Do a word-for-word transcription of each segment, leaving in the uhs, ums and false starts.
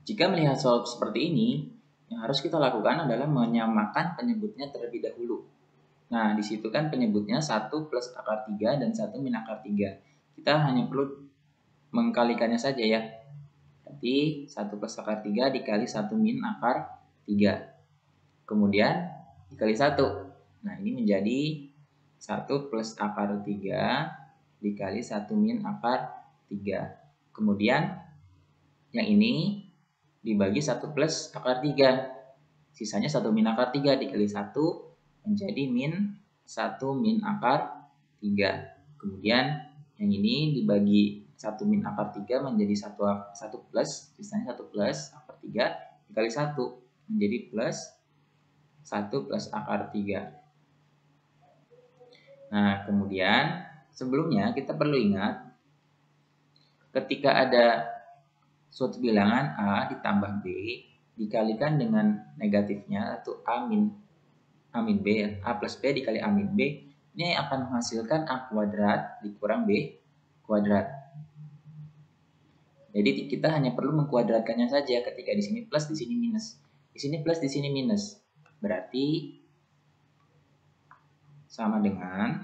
Jika melihat soal seperti ini, yang harus kita lakukan adalah menyamakan penyebutnya terlebih dahulu. Nah, di situ kan penyebutnya satu plus akar tiga dan satu min akar tiga. Kita hanya perlu mengkalikannya saja ya. Jadi satu plus akar tiga dikali satu min akar tiga. Kemudian dikali satu. Nah, ini menjadi satu plus akar tiga dikali satu min akar tiga. Kemudian yang ini dibagi satu plus akar tiga. Sisanya satu min akar tiga dikali satu menjadi min satu min akar tiga. Kemudian yang ini dibagi satu min akar tiga menjadi satu, satu plus, sisanya satu plus akar tiga dikali satu menjadi plus satu plus akar tiga. Nah, kemudian sebelumnya kita perlu ingat ketika ada suatu bilangan A ditambah B dikalikan dengan negatifnya atau A min A min B, A plus B dikali A min B, ini akan menghasilkan A kuadrat dikurang B kuadrat. Jadi kita hanya perlu mengkuadratkannya saja. Ketika di sini plus, di sini minus, di sini plus, di sini minus, berarti sama dengan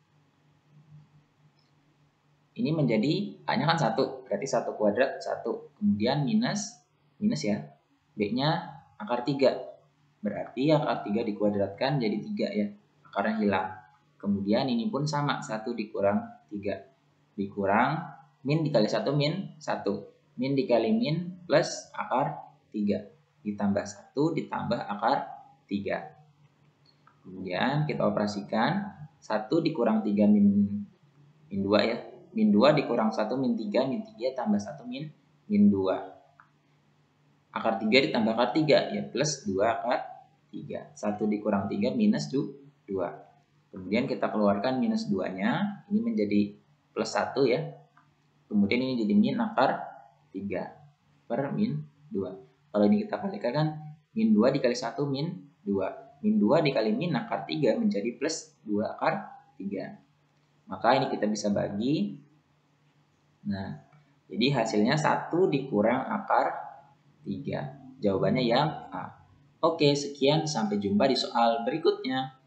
ini menjadi A-nya kan satu, berarti satu kuadrat satu, kemudian minus minus ya, B-nya akar tiga. Berarti akar tiga dikuadratkan jadi tiga ya, akarnya hilang. Kemudian ini pun sama, satu dikurang tiga. Dikurang, min dikali satu min satu. Min dikali min plus akar tiga. Ditambah satu ditambah akar tiga. Kemudian kita operasikan, satu dikurang tiga min, min dua ya. Min dua dikurang satu min tiga, min tiga tambah satu min, min dua. Akar tiga ditambah akar tiga ya, plus dua akar tiga. satu dikurang tiga minus dua. Kemudian kita keluarkan minus dua-nya, ini menjadi plus satu ya. Kemudian ini jadi min akar tiga per min dua. Kalau ini kita kalikan kan min dua dikali satu min dua. Min dua dikali min akar tiga menjadi plus dua akar tiga. Maka ini kita bisa bagi. Nah, jadi hasilnya satu dikurang akar tiga. Jawabannya yang A. Oke, sekian. Sampai jumpa di soal berikutnya.